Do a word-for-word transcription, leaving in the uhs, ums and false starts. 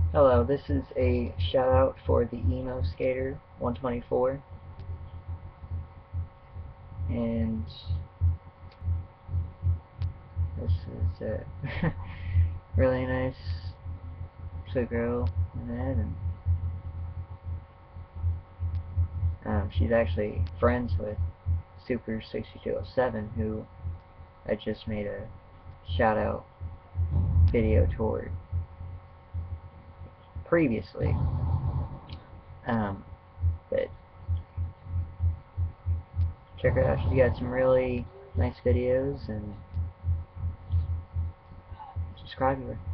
Hello, this is a shout out for the Emo Skater one twenty-four, and this is a really nice sweet girl in that, and um, she's actually friends with Super sixty-two oh seven, who I just made a shout out video toward previously. Um, but check her out, she's got some really nice videos, and subscribe to her.